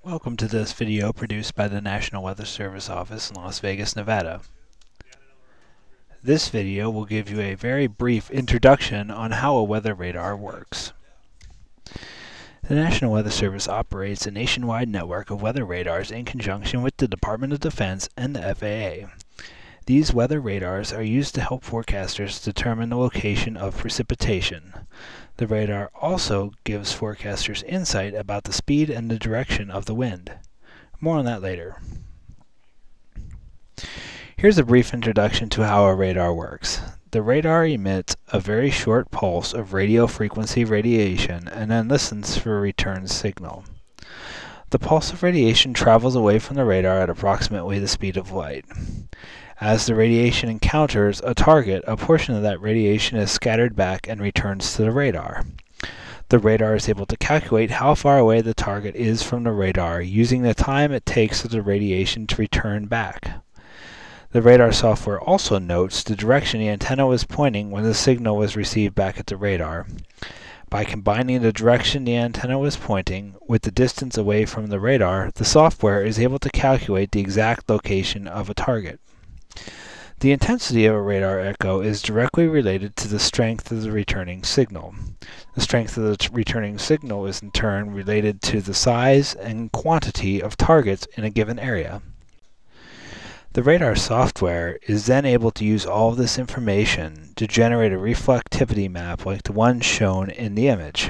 Welcome to this video produced by the National Weather Service office in Las Vegas, Nevada. This video will give you a very brief introduction on how a weather radar works. The National Weather Service operates a nationwide network of weather radars in conjunction with the Department of Defense and the FAA. These weather radars are used to help forecasters determine the location of precipitation. The radar also gives forecasters insight about the speed and the direction of the wind. More on that later. Here's a brief introduction to how a radar works. The radar emits a very short pulse of radio frequency radiation and then listens for a return signal. The pulse of radiation travels away from the radar at approximately the speed of light. As the radiation encounters a target, a portion of that radiation is scattered back and returns to the radar. The radar is able to calculate how far away the target is from the radar using the time it takes for the radiation to return back. The radar software also notes the direction the antenna was pointing when the signal was received back at the radar. By combining the direction the antenna was pointing with the distance away from the radar, the software is able to calculate the exact location of a target. The intensity of a radar echo is directly related to the strength of the returning signal. The strength of the returning signal is in turn related to the size and quantity of targets in a given area. The radar software is then able to use all of this information to generate a reflectivity map like the one shown in the image.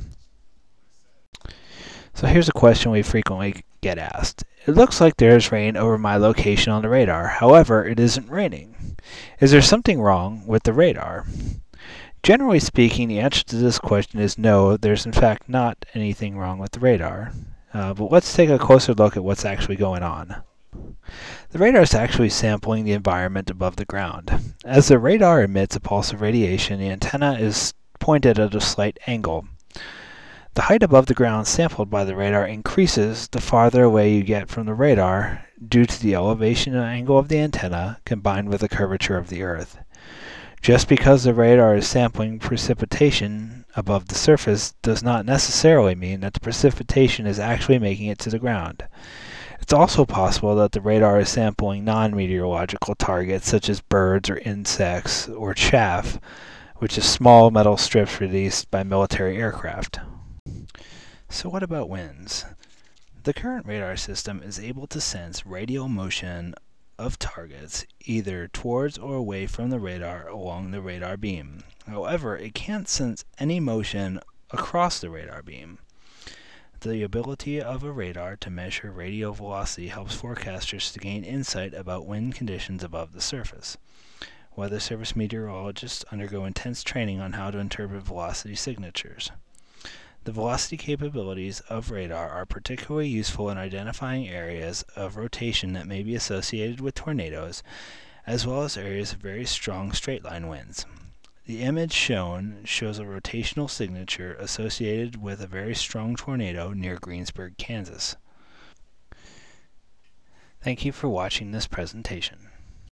So here's a question we frequently get asked. It looks like there is rain over my location on the radar, however, it isn't raining. Is there something wrong with the radar? Generally speaking, the answer to this question is no, there's in fact not anything wrong with the radar. But let's take a closer look at what's actually going on. The radar is actually sampling the environment above the ground. As the radar emits a pulse of radiation, the antenna is pointed at a slight angle. The height above the ground sampled by the radar increases the farther away you get from the radar due to the elevation and angle of the antenna combined with the curvature of the Earth. Just because the radar is sampling precipitation above the surface does not necessarily mean that the precipitation is actually making it to the ground. It's also possible that the radar is sampling non-meteorological targets such as birds or insects or chaff, which is small metal strips released by military aircraft. So what about winds? The current radar system is able to sense radial motion of targets either towards or away from the radar along the radar beam. However, it can't sense any motion across the radar beam. The ability of a radar to measure radial velocity helps forecasters to gain insight about wind conditions above the surface. Weather Service meteorologists undergo intense training on how to interpret velocity signatures. The velocity capabilities of radar are particularly useful in identifying areas of rotation that may be associated with tornadoes, as well as areas of very strong straight-line winds. The image shown shows a rotational signature associated with a very strong tornado near Greensburg, Kansas. Thank you for watching this presentation.